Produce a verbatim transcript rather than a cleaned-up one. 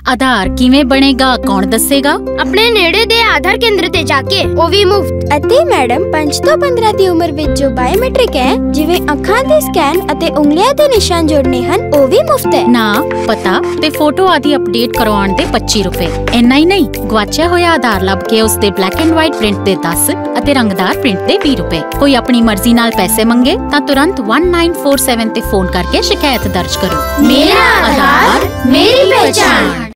आधार किवें बनेगा कौन दसेगा? अपने नेड़े दे आधार केंद्र ते जाके ओ भी मुफ्त। ਅਤੇ ਮੈਡਮ पाँच ਤੋਂ पंद्रह ਦੀ ਉਮਰ ਵਿੱਚ ਜੋ ਬਾਇਓਮੈਟ੍ਰਿਕ ਹੈ ਜਿਵੇਂ ਅੱਖਾਂ ਦੇ ਸਕੈਨ ਅਤੇ ਉਂਗਲੀਆਂ ਦੇ ਨਿਸ਼ਾਨ ਜੋੜਨੇ ਹਨ ਉਹ ਵੀ ਮੁਫਤ ਹੈ। ਨਾ ਪਤਾ ਤੇ ਫੋਟੋ ਆਦਿ ਅਪਡੇਟ ਕਰਵਾਉਣ ਦੇ पच्चीस ਰੁਪਏ। ਇੰਨਾ ਹੀ ਨਹੀਂ, ਗਵਾਚਿਆ ਹੋਇਆ ਆਧਾਰ ਲੱਭ ਕੇ ਉਸ ਦੇ ਬਲੈਕ ਐਂਡ ਵਾਈਟ ਪ੍ਰਿੰਟ ਦੇ दस ਅਤੇ ਰੰਗਦਾਰ ਪ੍ਰਿੰਟ ਦੇ बीस ਰੁਪਏ। ਕੋਈ ਆਪਣੀ ਮਰਜ਼ੀ ਨਾਲ ਪੈਸੇ ਮੰਗੇ ਤਾਂ ਤੁਰੰਤ एक नौ चार सात ਤੇ ਫੋਨ ਕਰਕੇ ਸ਼ਿਕਾਇਤ ਦਰਜ ਕਰੋ। मेरा आधार मेरी पहचान।